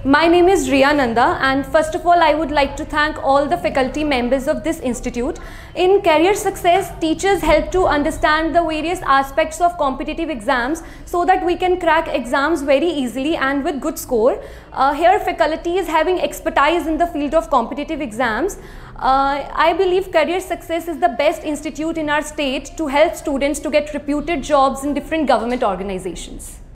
My name is Riya Nanda, and first of all I would like to thank all the faculty members of this institute. In Career Success, teachers help to understand the various aspects of competitive exams so that we can crack exams very easily and with good score. Here faculty is having expertise in the field of competitive exams. I believe Career Success is the best institute in our state to help students to get reputed jobs in different government organizations.